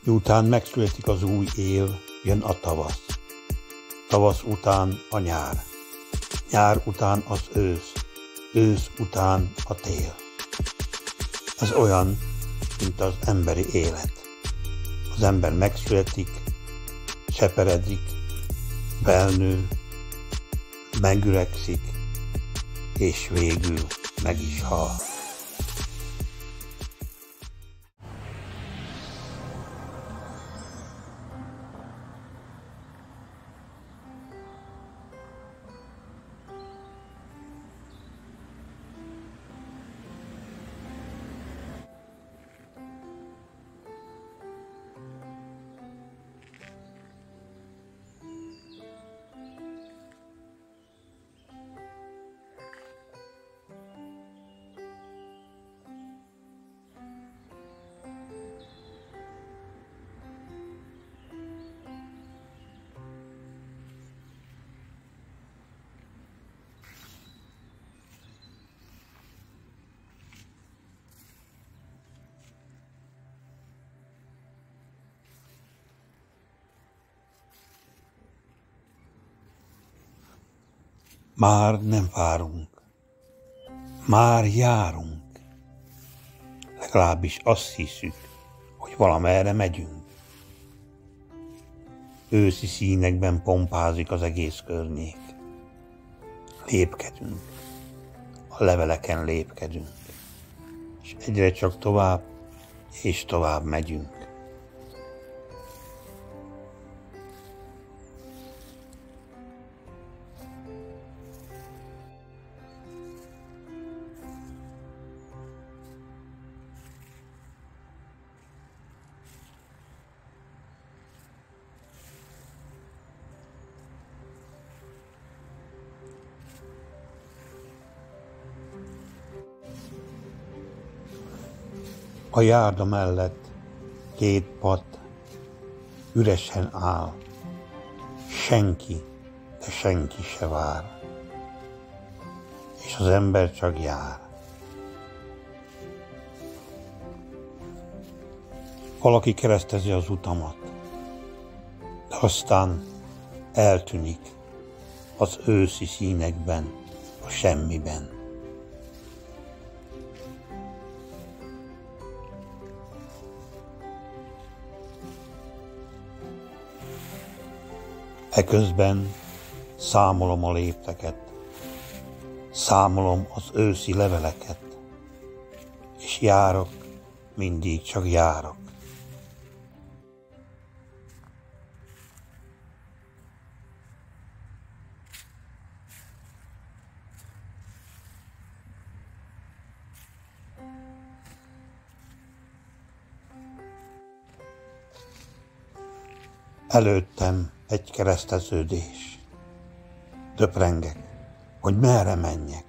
Miután megszületik az új év, jön a tavasz. Tavasz után a nyár. Nyár után az ősz. Ősz után a tél. Ez olyan, mint az emberi élet. Az ember megszületik, cseperedik, felnő, megöregszik, és végül meg is hal. Már nem várunk, már járunk. Legalábbis azt hiszük, hogy valamerre megyünk. Őszi színekben pompázik az egész környék. Lépkedünk, a leveleken lépkedünk, és egyre csak tovább és tovább megyünk. A járda mellett két patt üresen áll, senki, de senki se vár, és az ember csak jár. Valaki keresztezi az utamat, de aztán eltűnik az őszi színekben, a semmiben. Eközben számolom a lépteket, számolom az őszi leveleket, és járok, mindig csak járok. Előttem egy kereszteződés. Töprengek, hogy merre menjek.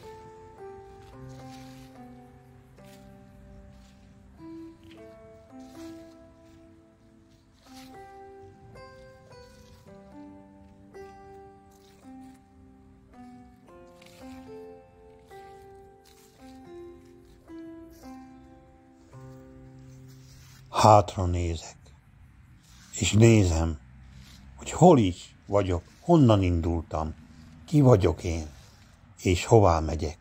Hátra nézek, és nézem, hogy hol is vagyok, honnan indultam, ki vagyok én, és hová megyek.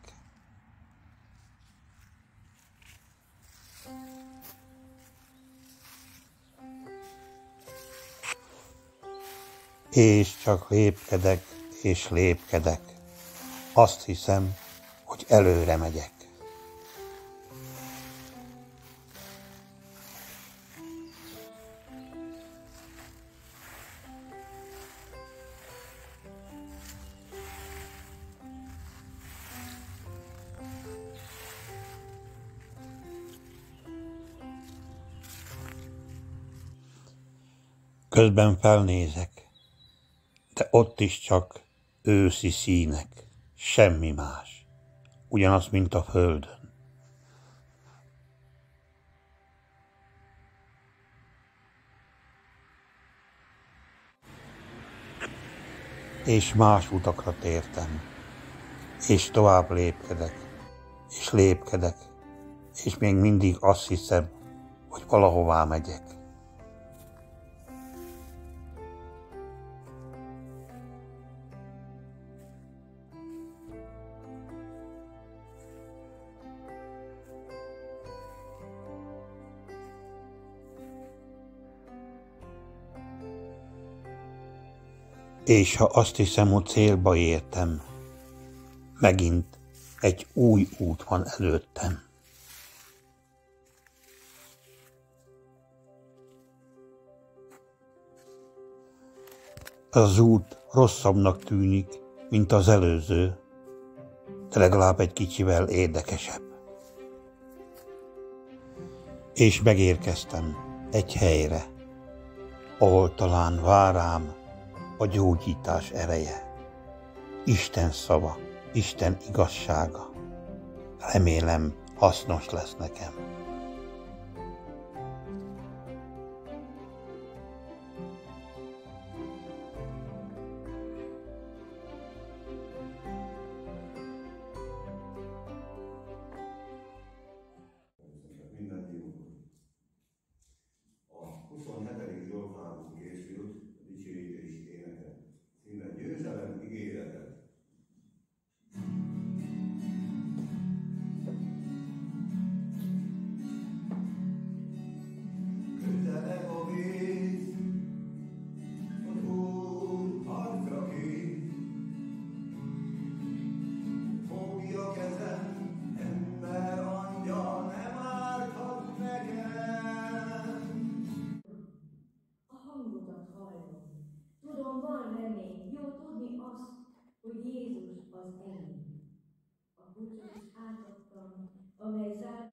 És csak lépkedek, és lépkedek. Azt hiszem, hogy előre megyek. Közben felnézek, de ott is csak őszi színek, semmi más, ugyanaz, mint a földön. És más utakra tértem, és tovább lépkedek, és még mindig azt hiszem, hogy valahová megyek. És ha azt hiszem, hogy célba értem, megint egy új út van előttem. Az út rosszabbnak tűnik, mint az előző, de legalább egy kicsivel érdekesebb. És megérkeztem egy helyre, ahol talán vár rám a gyógyítás ereje. Isten szava, Isten igazsága. Remélem, hasznos lesz nekem. A 27. Zsoltárból készült a dicsőítés éneke. Címe Győzelem ígérete. Közeleg a víz, az Úr harcra kész. Fogja kezem, ember angyal, nem árthat nekem. A hangodat hallom. Tudom, van remény. Jó tudni azt, hogy Jézus az enyém. A búcsút átadtam, amely zárt.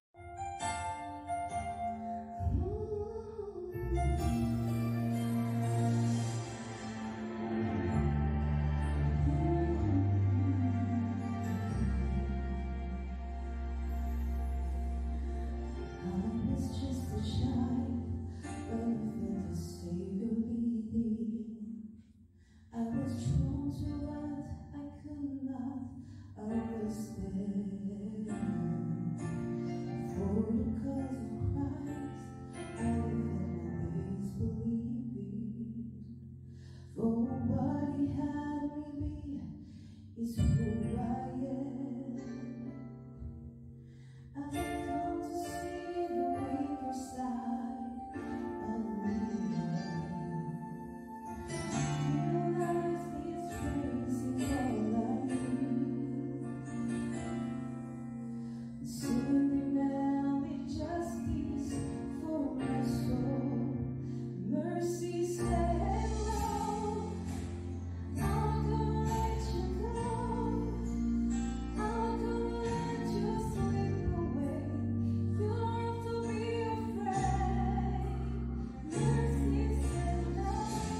Is who I am. I've come to see the weaker side of me. Realize His grace is all I need. Singing now the justice for my soul. Mercy said no. I'll go let you go. I'll go let you slip away. You don't have to be afraid. Mercy said no.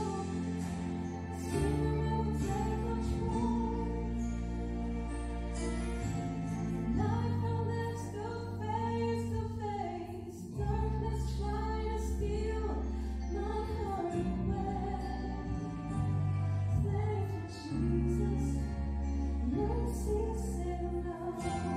Soon you'll take control. Life and death still face to face. Darkness try to steal my heart away. Thank you, Jesus. Mercy said no.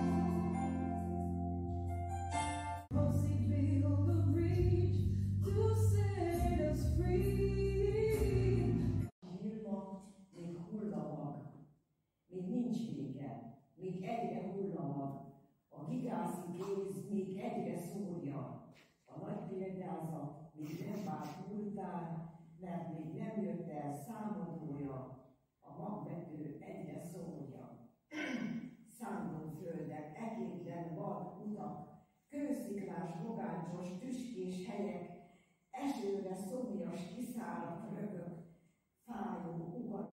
Mercy built the bridge to set us free. Nyílnak, még hullamag, még nincs vége, még egyre hullamag. A gigászi kéz még egyre szórja. A nagy példázat még nem vált múltán, mert még nem jött el számadója. A magvető egyre szórja. Szándó földek, ekétlen vad utak, kősziklás, mogáncsos, tüskés helyek, esőre szomjas, kiszáradt rögök, fájó ugat.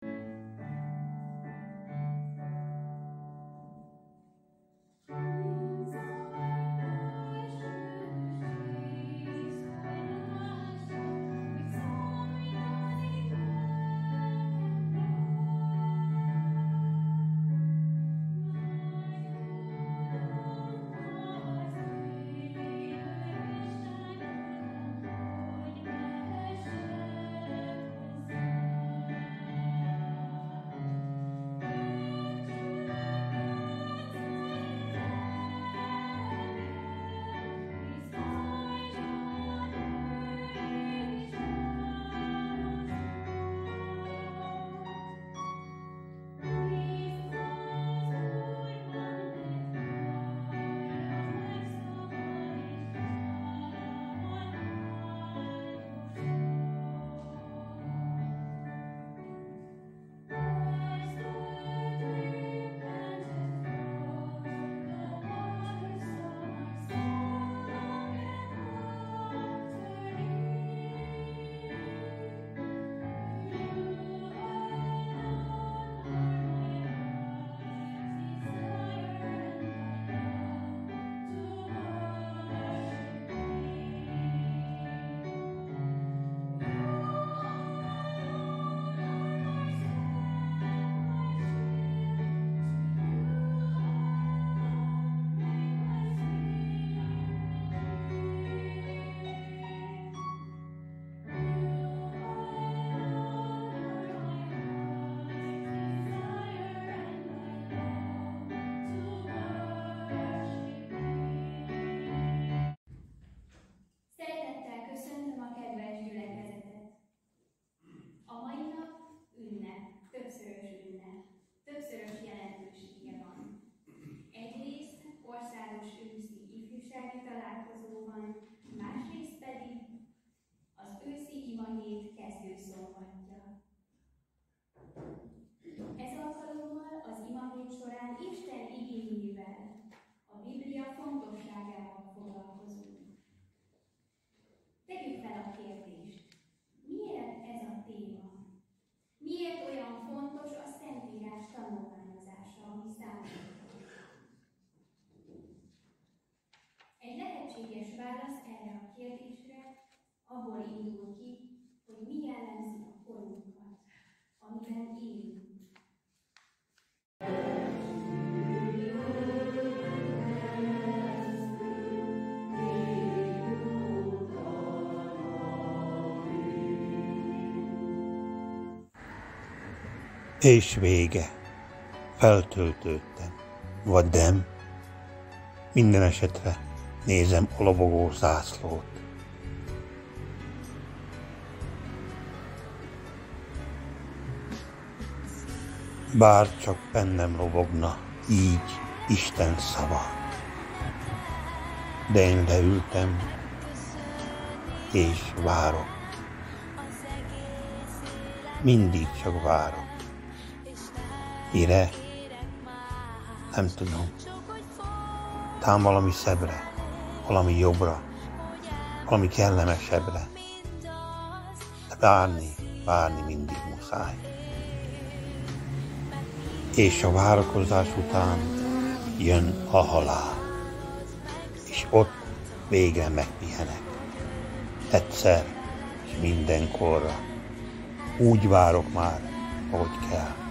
a kérdést. Miért ez a téma? Miért olyan fontos a Szentírás tanulmányozása, ami számunkra? Egy lehetséges válasz erre a kérdésre abból indul ki, hogy mi jellemzi a korunkat, amiben élünk. És vége. Feltöltődtem. Vagy nem? Minden esetre nézem a lobogó zászlót. Bár csak bennem lobogna így Isten szava. De én leültem, és várok. Mindig csak várok. Mire? Nem tudom. Talán valami szebbre, valami jobbra, valami kellemesebbre. De várni mindig muszáj. És a várakozás után jön a halál. És ott végre megpihenek. Egyszer és mindenkorra. Úgy várok már, ahogy kell.